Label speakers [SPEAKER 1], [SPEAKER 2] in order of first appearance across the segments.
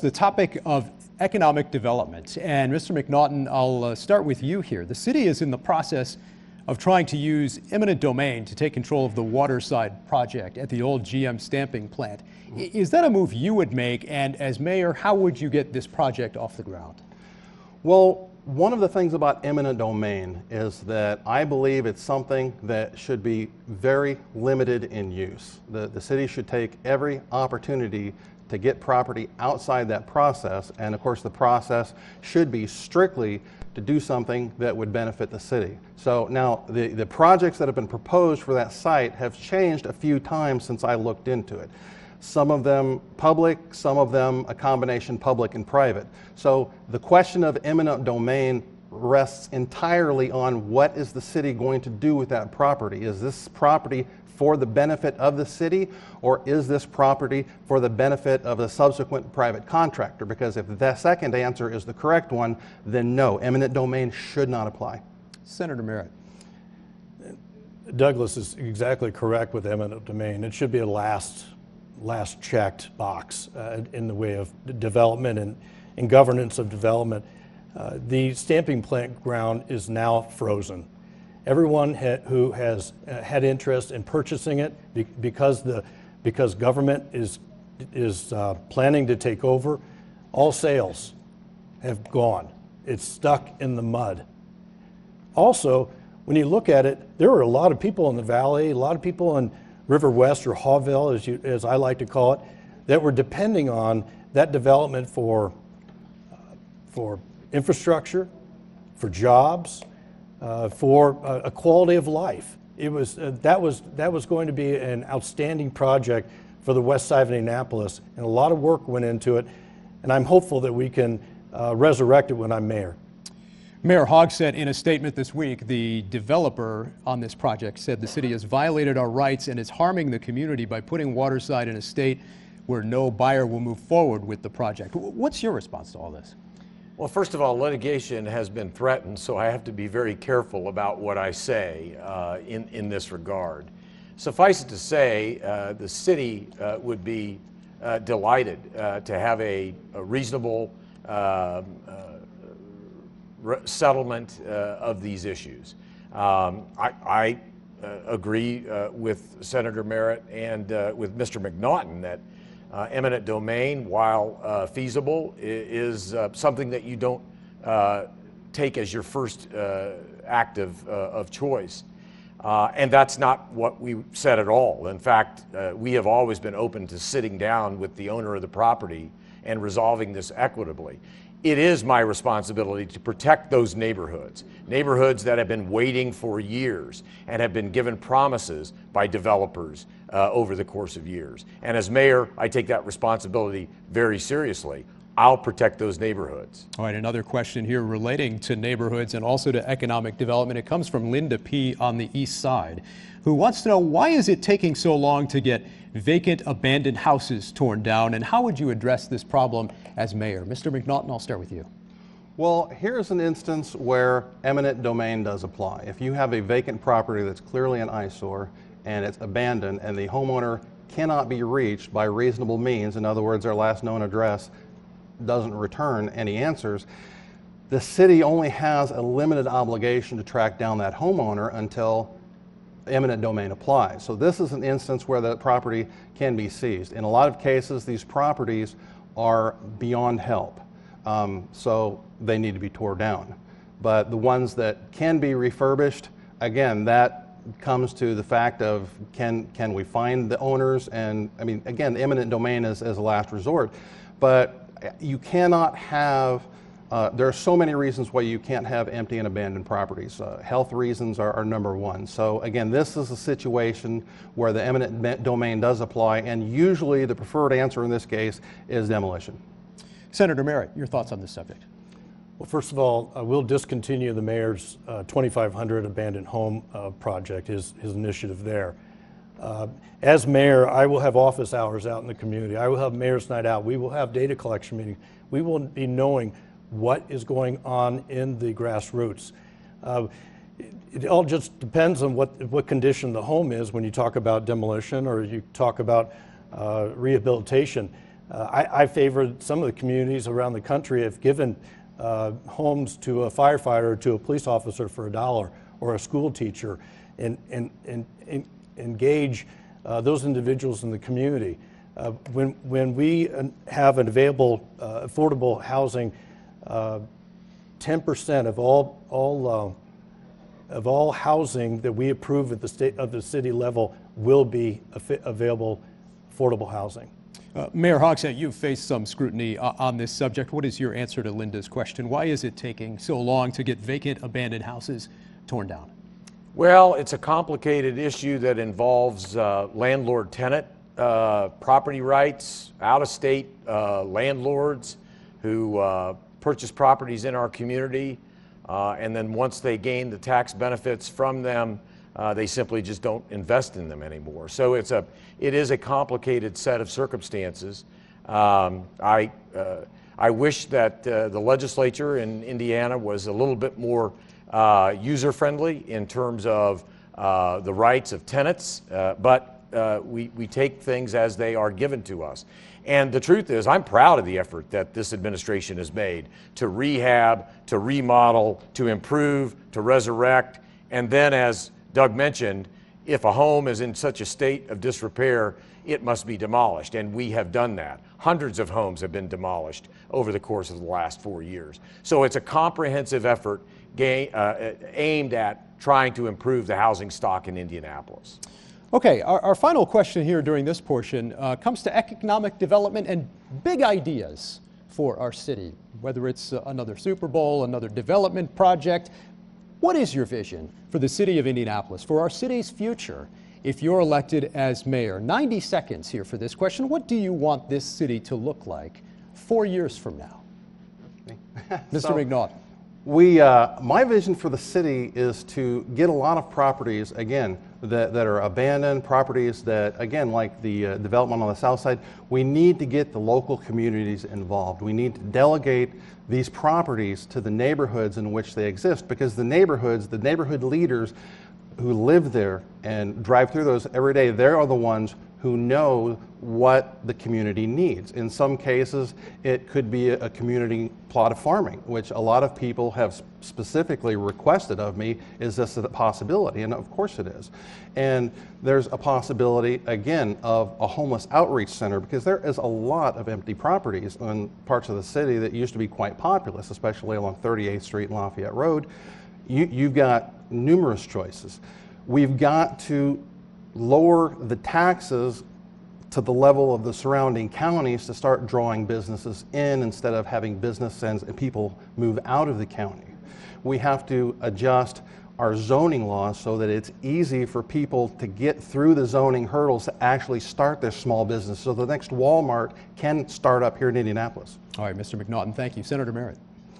[SPEAKER 1] the topic of economic development. And Mr. McNaughton, I'll start with you here. The city is in the process of trying to use eminent domain to take control of the Waterside project at the old GM stamping plant. Is that a move you would make? And as mayor, how would you get this project off the ground?
[SPEAKER 2] Well, one of the things about eminent domain is that I believe it's something that should be very limited in use. The city should take every opportunity to get property outside that process, and of course the process should be strictly to do something that would benefit the city. So now the projects that have been proposed for that site have changed a few times since I looked into it. Some of them public, some of them a combination public and private. So the question of eminent domain rests entirely on what is the city going to do with that property. Is this property for the benefit of the city, or is this property for the benefit of a subsequent private contractor? Because if the second answer is the correct one, then no, eminent domain should not apply.
[SPEAKER 1] Senator Merritt.
[SPEAKER 3] Douglas is exactly correct with eminent domain. It should be a last checked box in the way of development and governance of development. The stamping plant ground is now frozen. Everyone who has had interest in purchasing it, because government is planning to take over, all sales have gone. It's stuck in the mud. Also, when you look at it, there were a lot of people in the valley, a lot of people in River West, or Hawville, as I like to call it, that were depending on that development for infrastructure, for jobs, for a quality of life. It was that was going to be an outstanding project for the west side of Indianapolis, and a lot of work went into it, and I'm hopeful that we can resurrect it when I'm mayor.
[SPEAKER 1] Mayor Hogg said in a statement this week, the developer on this project said the city has violated our rights and is harming the community by putting Waterside in a state where no buyer will move forward with the project. What's your response to all this?
[SPEAKER 4] Well, first of all, litigation has been threatened, so I have to be very careful about what I say in this regard. Suffice it to say, the city would be delighted to have a reasonable settlement of these issues. I agree with Senator Merritt and with Mr. McNaughton that eminent domain, while feasible, is something that you don't take as your first act of choice. And that's not what we said at all. In fact, we have always been open to sitting down with the owner of the property and resolving this equitably. It is my responsibility to protect those neighborhoods that have been waiting for years and have been given promises by developers over the course of years. And as mayor, I take that responsibility very seriously. I'll protect those neighborhoods.
[SPEAKER 1] All right, another question here relating to neighborhoods and also to economic development. It comes from Linda P. on the east side, who wants to know, why is it taking so long to get vacant, abandoned houses torn down, and how would you address this problem as mayor? Mr. McNaughton, I'll start with you.
[SPEAKER 2] Well, here's an instance where eminent domain does apply. If you have a vacant property that's clearly an eyesore and it's abandoned and the homeowner cannot be reached by reasonable means, in other words, their last known address doesn't return any answers, the city only has a limited obligation to track down that homeowner until eminent domain applies. So this is an instance where the property can be seized. In a lot of cases, these properties are beyond help, so they need to be torn down. But the ones that can be refurbished, again, that comes to the fact of can we find the owners, and I mean, again, eminent domain is a last resort, but you cannot have there are so many reasons why you can't have empty and abandoned properties. Health reasons are number one. So again, this is a situation where the eminent domain does apply, and usually the preferred answer in this case is demolition.
[SPEAKER 1] Senator Merritt, your thoughts on this subject?
[SPEAKER 3] Well, first of all, we'll discontinue the mayor's 2,500 abandoned home project, his initiative there. As mayor, I will have office hours out in the community. I will have mayor's night out. We will have data collection meetings. We will be knowing what is going on in the grassroots. It all just depends on what condition the home is when you talk about demolition or you talk about rehabilitation. I favor some of the communities around the country have given homes to a firefighter or to a police officer for $1 or a school teacher, and engage those individuals in the community. When we have an available affordable housing, 10% of all housing that we approve at the city level will be available affordable housing.
[SPEAKER 1] Mayor Hogsett, you've faced some scrutiny on this subject. What is your answer to Linda's question? Why is it taking so long to get vacant, abandoned houses torn down?
[SPEAKER 4] Well, it's a complicated issue that involves landlord-tenant property rights, out-of-state landlords who purchase properties in our community, and then once they gain the tax benefits from them, they simply just don't invest in them anymore. So it is a complicated set of circumstances. I wish that the legislature in Indiana was a little bit more user-friendly in terms of the rights of tenants, but we take things as they are given to us. And the truth is, I'm proud of the effort that this administration has made to rehab, to remodel, to improve, to resurrect, and then, as Doug mentioned, if a home is in such a state of disrepair, it must be demolished, and we have done that. Hundreds of homes have been demolished over the course of the last 4 years. So it's a comprehensive effort aimed at trying to improve the housing stock in Indianapolis.
[SPEAKER 1] Okay, our final question here during this portion comes to economic development and big ideas for our city, whether it's another Super Bowl, another development project. What is your vision for the city of Indianapolis, for our city's future, if you're elected as mayor? 90 seconds here for this question. What do you want this city to look like 4 years from now? Mr. McNaughton.
[SPEAKER 2] My vision for the city is to get a lot of properties, again, that are abandoned properties that, again, like the development on the south side, we need to get the local communities involved. We need to delegate these properties to the neighborhoods in which they exist, because the neighborhood leaders who live there and drive through those every day, they are the ones who know what the community needs. In some cases, it could be a community plot of farming, which a lot of people have specifically requested of me. Is this a possibility? And of course it is. And there's a possibility, again, of a homeless outreach center, because there is a lot of empty properties in parts of the city that used to be quite populous, especially along 38th Street and Lafayette Road. You've got numerous choices. We've got to lower the taxes to the level of the surrounding counties to start drawing businesses in instead of having business ends and people move out of the county. We have to adjust our zoning laws so that it's easy for people to get through the zoning hurdles to actually start their small business, so the next Walmart can start up here in Indianapolis.
[SPEAKER 1] All right, Mr. McNaughton, thank you. Senator Merritt.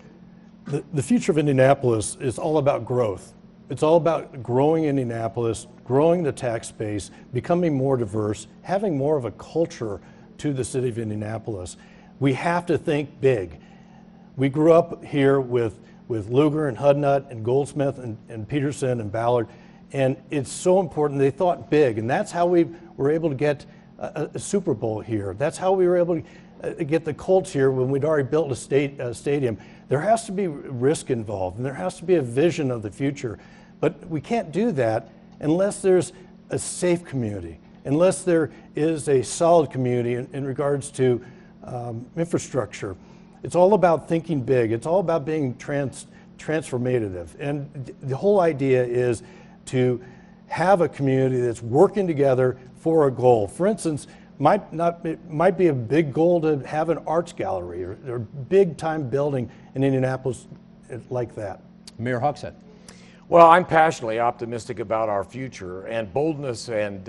[SPEAKER 3] The future of Indianapolis is all about growth. It's all about growing Indianapolis, growing the tax base, becoming more diverse, having more of a culture to the city of Indianapolis. We have to think big. We grew up here with Lugar and Hudnut and Goldsmith and Peterson and Ballard, and it's so important. They thought big, and that's how we were able to get a Super Bowl here. That's how we were able to get the Colts here when we'd already built a stadium. There has to be risk involved, and there has to be a vision of the future. But we can't do that unless there's a safe community, unless there is a solid community in regards to infrastructure. It's all about thinking big. It's all about being transformative. And the whole idea is to have a community that's working together for a goal. For instance, it might be a big goal to have an arts gallery or big time building in Indianapolis like that.
[SPEAKER 1] Mayor Hogsett.
[SPEAKER 4] Well, I'm passionately optimistic about our future, and boldness and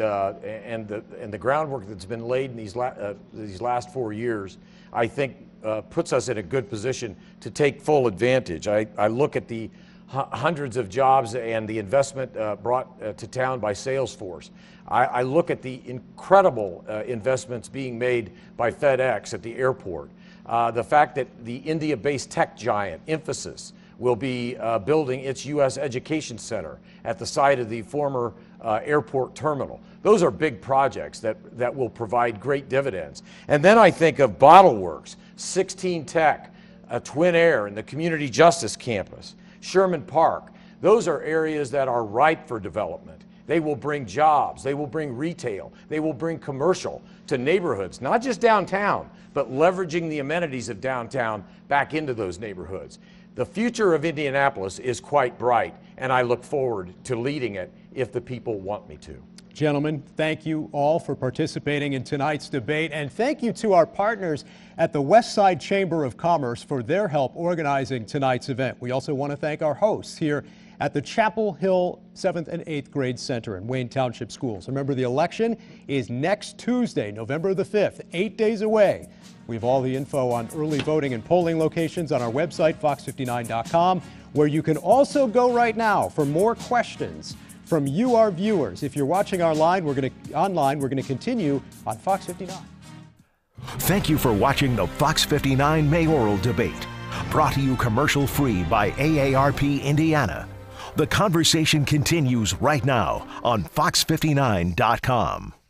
[SPEAKER 4] the groundwork that's been laid in these last 4 years, I think, puts us in a good position to take full advantage. I look at the hundreds of jobs and the investment brought to town by Salesforce. I look at the incredible investments being made by FedEx at the airport. The fact that the India-based tech giant, Infosys, will be building its U.S. Education Center at the site of the former airport terminal. Those are big projects that will provide great dividends. And then I think of Bottle Works, 16 Tech, Twin Air, and the Community Justice Campus, Sherman Park. Those are areas that are ripe for development. They will bring jobs, they will bring retail, they will bring commercial to neighborhoods, not just downtown, but leveraging the amenities of downtown back into those neighborhoods. The future of Indianapolis is quite bright, and I look forward to leading it if the people want me to.
[SPEAKER 1] Gentlemen, thank you all for participating in tonight's debate, and thank you to our partners at the West Side Chamber of Commerce for their help organizing tonight's event. We also want to thank our hosts here at the Chapel Hill 7th and 8th Grade Center in Wayne Township Schools. Remember, the election is next Tuesday, November the 5th, 8 days away. We have all the info on early voting and polling locations on our website, fox59.com, where you can also go right now for more questions from you, our viewers. If you're watching online, we're going to continue on Fox 59.
[SPEAKER 5] Thank you for watching the Fox 59 mayoral debate, brought to you commercial-free by AARP Indiana. The conversation continues right now on fox59.com.